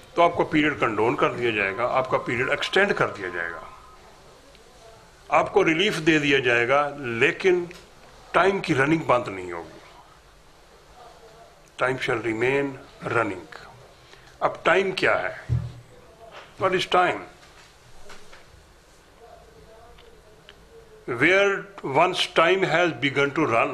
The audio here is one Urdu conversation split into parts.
تو آپ کا پیریڈ کنڈون کر دیا جائے گا، آپ کا پیریڈ ایکسٹینڈ کر دیا جائے گا، آپ کو ریلیف دے دیا جائے گا، لیکن ٹائم کی رننگ بند نہیں ہوگی. Time shall remain running. اب ٹائم کیا ہے؟ What is time? Where once time has begun to run.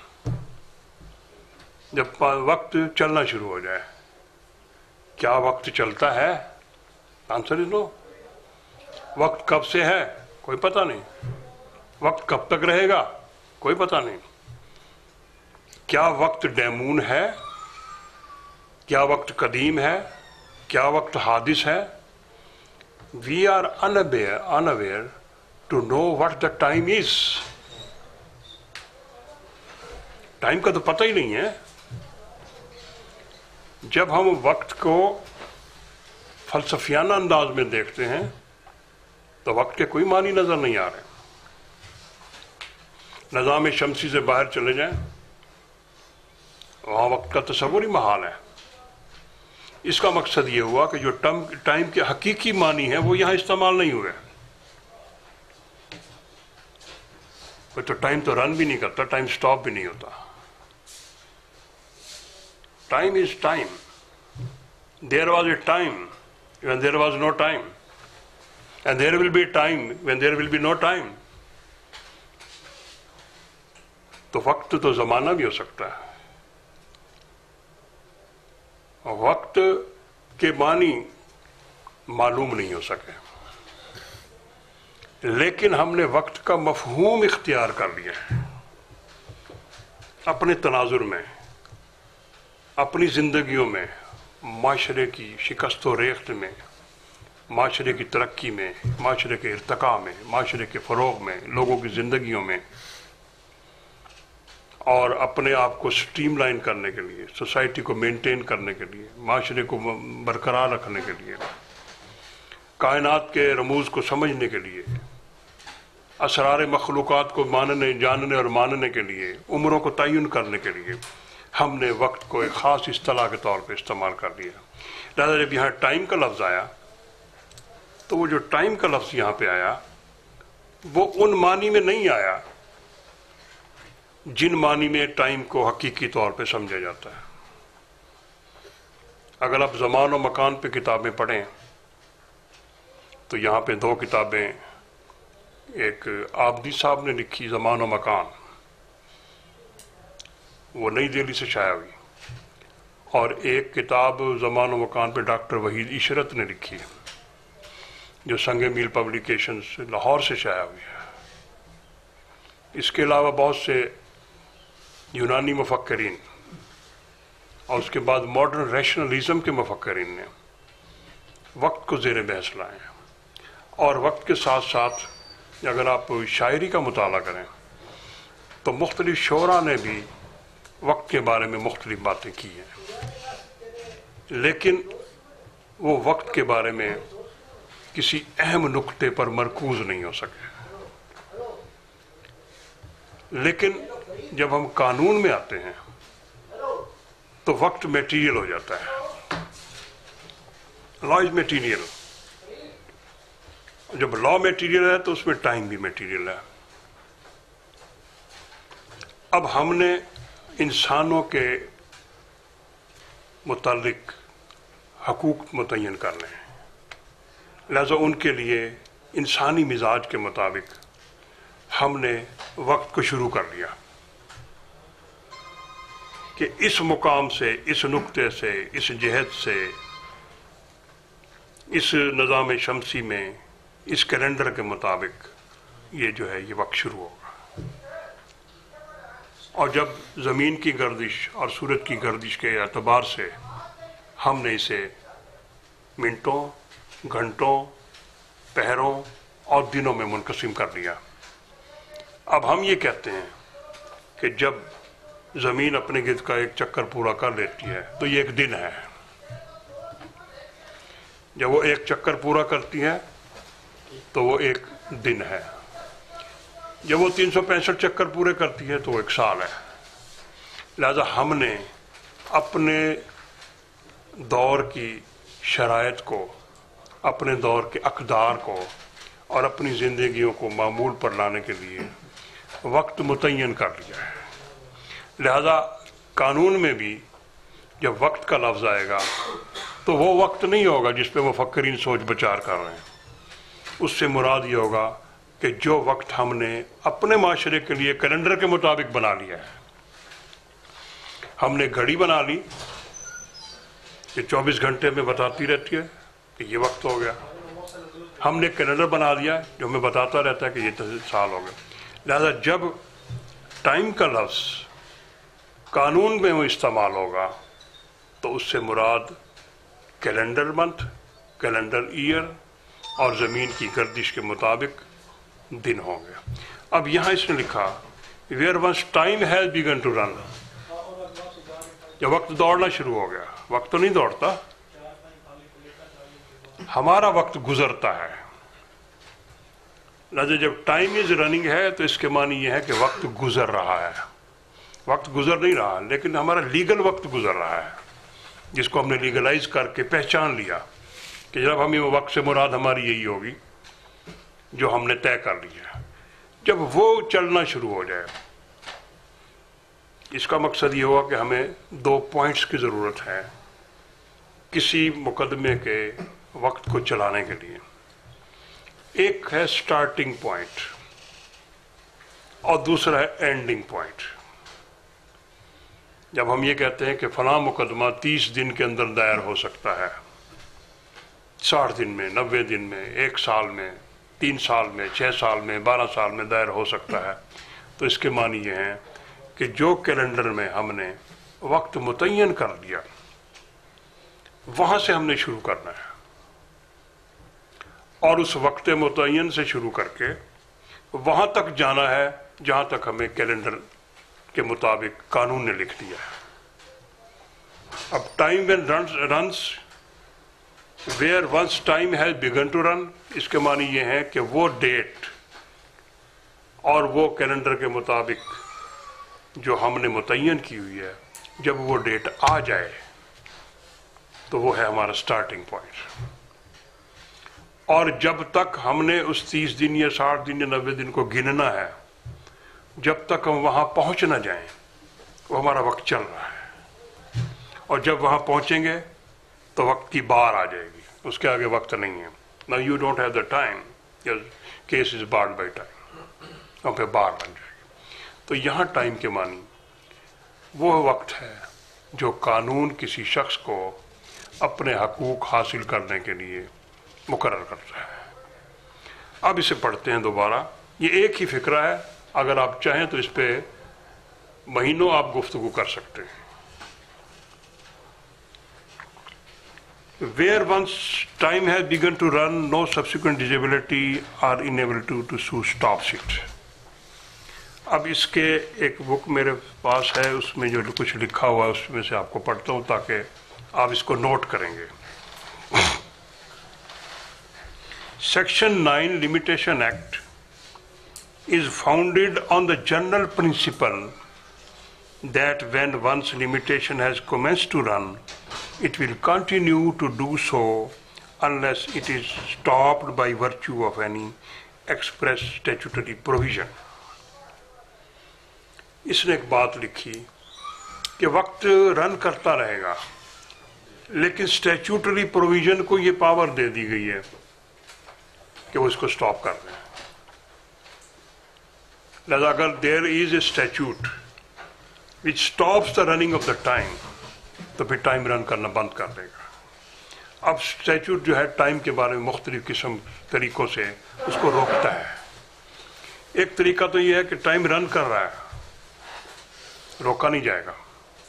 جب وقت چلنا شروع ہو جائے. کیا وقت چلتا ہے؟ Answer is no. وقت کب سے ہے؟ کوئی پتہ نہیں. وقت کب تک رہے گا؟ کوئی پتہ نہیں. کیا وقت ڈیمون ہے؟ کیا وقت قدیم ہے؟ کیا وقت حادث ہے؟ We are unaware to know what the time is. Time کا تو پتہ ہی نہیں ہے. جب ہم وقت کو فلسفیانہ انداز میں دیکھتے ہیں تو وقت کے کوئی معنی نظر نہیں آ رہے. نظام شمسی سے باہر چلے جائیں، وہاں وقت کا تصور ہی محال ہے. اس کا مقصد یہ ہوا کہ جو ٹائم کے حقیقی معنی ہیں وہ یہاں استعمال نہیں ہوئے. کوئی تو ٹائم تو رن بھی نہیں کرتا، ٹائم سٹاپ بھی نہیں ہوتا. Time is time. There was a time when there was no time, and there will be a time when there will be no time. تو وقت تو زمانہ بھی ہو سکتا ہے. وقت کے معنی معلوم نہیں ہو سکے، لیکن ہم نے وقت کا مفہوم اختیار کر لیا ہے. اپنے تناظر میں، اپنی زندگیوں میں، معاشرے کی شکست و ریخت میں، معاشرے کی ترقی میں، معاشرے کے ارتقاء میں، معاشرے کے فروغ میں، لوگوں کی زندگیوں میں، اور اپنے آپ کو سٹریم لائن کرنے کے لیے، سوسائٹی کو مینٹین کرنے کے لیے، معاشرے کو برقرار رکھنے کے لیے، کائنات کے رموز کو سمجھنے کے لیے، اسرار مخلوقات کو جاننے اور ماننے کے لیے، عمروں کو تعین کرنے کے لیے ہم نے وقت کو ایک خاص اصطلاح کے طور پہ استعمال کر لیا. لہٰذا جب یہاں ٹائم کا لفظ آیا تو وہ جو ٹائم کا لفظ یہاں پہ آیا وہ ان معنی میں نہیں آیا جن معنی میں ٹائم کو حقیقی طور پہ سمجھا جاتا ہے. اگر آپ زمان و مکان پہ کتابیں پڑھیں تو یہاں پہ دو کتابیں، ایک آبدی صاحب نے لکھی زمان و مکان، وہ نئی دہلی سے شائع ہوئی، اور ایک کتاب زمان و مکان پہ ڈاکٹر وحید عشرت نے لکھی جو سنگ میل پبلیکیشنز لاہور سے شائع ہوئی ہے. اس کے علاوہ بہت سے یونانی مفکرین اور اس کے بعد ماڈرن ریشنلزم کے مفکرین نے وقت کو زیر بحث لائے ہیں. اور وقت کے ساتھ ساتھ اگر آپ شاعری کا مطالعہ کریں تو مختلف شعراء نے بھی وقت کے بارے میں مختلف باتیں کی ہیں، لیکن وہ وقت کے بارے میں کسی اہم نقطے پر مرکوز نہیں ہو سکے. لیکن جب ہم قانون میں آتے ہیں تو وقت میٹیریل ہو جاتا ہے. Law is material. جب لا میٹیریل ہے تو اس میں ٹائم بھی میٹیریل ہے. اب ہم نے انسانوں کے متعلق حقوق متعین کرنے ہیں، لہذا ان کے لیے انسانی مزاج کے مطابق ہم نے وقت کو شروع کر لیا کہ اس مقام سے، اس نقطے سے، اس جہت سے، اس نظام شمسی میں، اس کیلنڈر کے مطابق یہ جو ہے یہ وقت شروع ہوگا. اور جب زمین کی گردش اور سورج کی گردش کے اعتبار سے ہم نے اسے منٹوں، گھنٹوں، پہروں اور دنوں میں منقسم کر لیا. اب ہم یہ کہتے ہیں کہ جب زمین اپنے گرد کا ایک چکر پورا کر لیتی ہے تو یہ ایک دن ہے. جب وہ ایک چکر پورا کرتی ہے تو وہ ایک دن ہے. جب وہ 365 چکر پورے کرتی ہے تو وہ ایک سال ہے. لہذا ہم نے اپنے دور کی شرائط کو، اپنے دور کے اقدار کو اور اپنی زندگیوں کو معمول پر لانے کے لیے وقت متعین کر لیا ہے۔ لہذا قانون میں بھی جب وقت کا لفظ آئے گا تو وہ وقت نہیں ہوگا جس پہ مفکرین سوچ بچار کر رہے ہیں، اس سے مراد یہ ہوگا کہ جو وقت ہم نے اپنے معاشرے کے لیے کیلنڈر کے مطابق بنا لیا ہے۔ ہم نے گھڑی بنا لی کہ 24 گھنٹے میں بتاتی رہتی ہے کہ یہ وقت ہو گیا، ہم نے کیلنڈر بنا دیا جو ہمیں بتاتا رہتا ہے کہ یہ سال ہو گئے۔ لہذا جب ٹائم کا لفظ قانون میں وہ استعمال ہوگا تو اس سے مراد کیلنڈر منتھ، کیلنڈر ایئر اور زمین کی گردش کے مطابق دن ہوں گے۔ اب یہاں اس نے لکھا where once time has begun to run، جب وقت دوڑنا شروع ہو گیا، وقت تو نہیں دوڑتا، ہمارا وقت گزرتا ہے۔ لہذا جب ٹائم از رننگ ہے تو اس کے معنی یہ ہے کہ وقت گزر رہا ہے۔ وقت گزر نہیں رہا لیکن ہمارا لیگل وقت گزر رہا ہے، جس کو ہم نے لیگلائز کر کے پہچان لیا کہ جب ہمیں وہ وقت سے مراد ہماری یہی ہوگی جو ہم نے طے کر لیا۔ جب وہ چلنا شروع ہو جائے، اس کا مقصد یہ ہوا کہ ہمیں 2 پوائنٹس کی ضرورت ہے کسی مقدمے کے وقت کو چلانے کے لیے۔ ایک ہے سٹارٹنگ پوائنٹ اور دوسرا ہے اینڈنگ پوائنٹ۔ جب ہم یہ کہتے ہیں کہ فلاں مقدمہ 30 دن کے اندر دائر ہو سکتا ہے، 60 دن میں، 90 دن میں، 1 سال میں، 3 سال میں، 6 سال میں، 12 سال میں دائر ہو سکتا ہے، تو اس کے معنی یہ ہیں کہ جو کیلنڈر میں ہم نے وقت متعین کر دیا وہاں سے ہم نے شروع کرنا ہے، اور اس وقت متعین سے شروع کر کے وہاں تک جانا ہے جہاں تک ہمیں کیلنڈر کے مطابق قانون نے لکھ دیا ہے۔ اب time when runs where once time has begun to run, اس کے معنی یہ ہے کہ وہ ڈیٹ اور وہ کیلنڈر کے مطابق جو ہم نے متعین کی ہوئی ہے، جب وہ ڈیٹ آ جائے تو وہ ہے ہمارا سٹارٹنگ پوائنٹ، اور جب تک ہم نے اس 30 دن یا 60 دن یا 90 دن کو گننا ہے، جب تک ہم وہاں پہنچ نہ جائیں وہ ہمارا وقت چل رہا ہے، اور جب وہاں پہنچیں گے تو وقت کی بار آ جائے گی، اس کے آگے وقت نہیں ہے۔ Now you don't have the time, your case is barred by time، اور پھر بار بن جائے گی۔ تو یہاں ٹائم کے معنی وہ وقت ہے جو قانون کسی شخص کو اپنے حقوق حاصل کرنے کے لیے مقرر کرتا ہے۔ اب اسے پڑھتے ہیں دوبارہ، یہ ایک ہی فکرہ ہے، اگر آپ چاہیں تو اس پہ مہینوں آپ گفتگو کر سکتے ہیں۔ Where once time has begun to run, no subsequent disability or inability to sue stops it۔ اب اس کے ایک بک میرے پاس ہے، اس میں جو کچھ لکھا ہوا ہے اس میں سے آپ کو پڑھتا ہوں تاکہ آپ اس کو نوٹ کریں گے۔ Section 9 Limitation Act is founded on the general principle that when one's limitation has commenced to run, it will continue to do so unless it is stopped by virtue of any express statutory provision۔ اس نے ایک بات لکھی کہ وقت رن کرتا رہے گا، لیکن اسٹیچوٹری پروویژن کو یہ پاور دے دی گئی ہے کہ وہ اس کو سٹاپ کر دیں۔ لہذا اگر there is a statute which stops the running of the time تو پھر ٹائم رن کرنا بند کر دے گا۔ اب اسٹیچوٹ جو ہے ٹائم کے بارے میں مختلف قسم طریقوں سے اس کو روکتا ہے۔ ایک طریقہ تو یہ ہے کہ ٹائم رن کر رہا ہے، روکا نہیں جائے گا،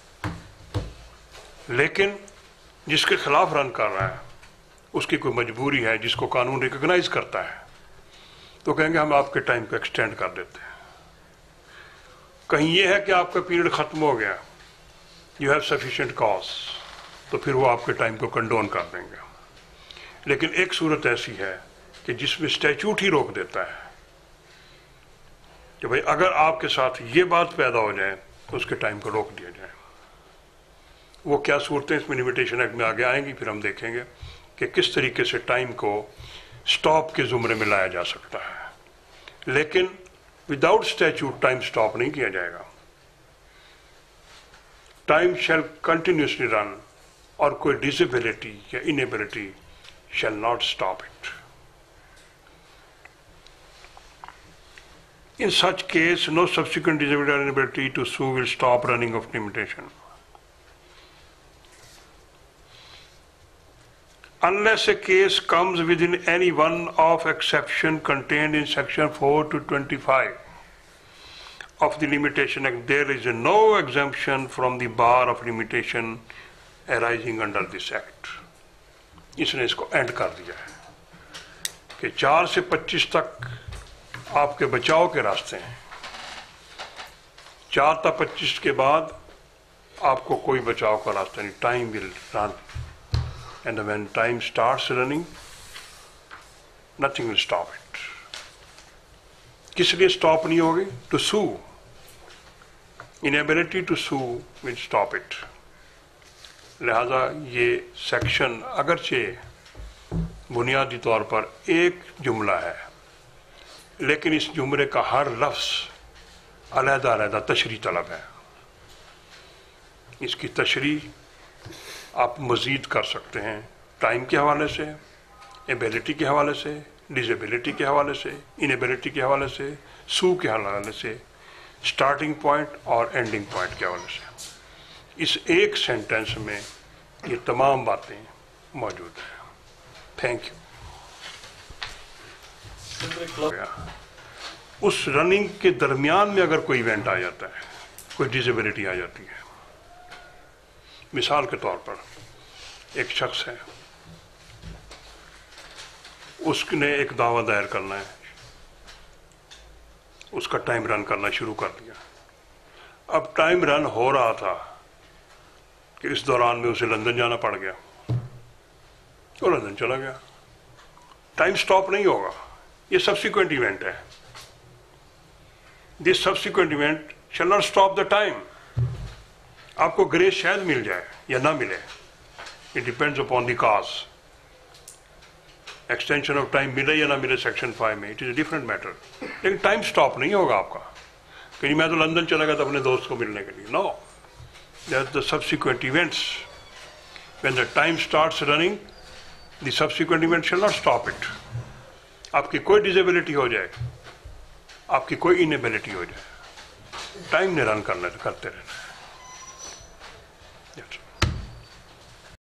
لیکن جس کے خلاف رن کر رہا ہے اس کی کوئی مجبوری ہے جس کو قانون ریکگنائز کرتا ہے، تو کہیں گے ہم آپ کے ٹائم کو ایکسٹینڈ کر دیتے ہیں۔ کہیں یہ ہے کہ آپ کا پیریڈ ختم ہو گیا، یو ہیو سفیشینٹ کاز، تو پھر وہ آپ کے ٹائم کو کنڈون کر دیں گے۔ لیکن ایک صورت ایسی ہے کہ جس میں اسٹیچوٹ ہی روک دیتا ہے کہ بھئی اگر آپ کے ساتھ یہ بات پیدا ہو جائے تو اس کے ٹائم کو روک دیا جائے۔ वो क्या सूरतें इसमें लिमिटेशन एक्ट में आगे आएंगी, फिर हम देखेंगे कि किस तरीके से टाइम को स्टॉप के जुमरे में लाया जा सकता है। लेकिन विदाउट स्टैच्यूट टाइम स्टॉप नहीं किया जाएगा। टाइम शैल कंटिन्यूसली रन, और कोई डिसेबिलिटी या inability shall not stop it. In such case, no subsequent disability or inability to sue will stop running of limitation. Unless a case comes within any one of exception contained in section 4 to 25 of the Limitation Act, there is no exemption from the bar of limitation arising under this act. इसने इसको एंड कर दिया है कि 4 से 25 तक आपके बचाव के रास्ते हैं। 4 तक 25 के बाद आपको कोई बचाव का रास्ता नहीं। Time will run, and when time starts running nothing will stop it. किस लिए स्टॉप नहीं होगी? To sue, inability to sue will stop it. लिहाजा ये सेक्शन अगरचे बुनियादी तौर पर एक जुमला है, लेकिन इस जुमले का हर लफ्ज़ अलहदा अलहदा तशरीह तलब है। इसकी तशरीह आप मज़ीद कर सकते हैं टाइम के हवाले से, एबिलिटी के हवाले से, डिसेबिलिटी के हवाले से, इनएबिलिटी के हवाले से, सू के हवाले से, स्टार्टिंग पॉइंट और एंडिंग पॉइंट के हवाले से। इस एक सेंटेंस में ये तमाम बातें मौजूद हैं। Thank you. उस रनिंग के दरमियान में अगर कोई इवेंट आ जाता है, कोई डिसेबिलिटी आ जाती है, मिसाल के तौर पर एक शख्स है, उसने एक दावा दायर करना है, उसका टाइम रन करना शुरू कर दिया। अब टाइम रन हो रहा था कि इस दौरान में उसे लंदन जाना पड़ गया, तो लंदन चला गया। टाइम स्टॉप नहीं होगा, ये सब्सिक्वेंट इवेंट है। This subsequent event shall not stop the time. आपको ग्रेस शायद मिल जाए या ना मिले, it depends upon the cause. Extension of time मिले या ना मिले सेक्शन 5 में, it is a different matter. लेकिन टाइम स्टॉप नहीं होगा आपका कि मैं तो लंदन चला गया था अपने दोस्त को मिलने के लिए। No, that's the subsequent events. When the time starts running, the subsequent event shall not stop it. आपकी कोई डिसेबिलिटी हो जाए, आपकी कोई इनेबिलिटी हो जाए, टाइम ने रन करते रहना।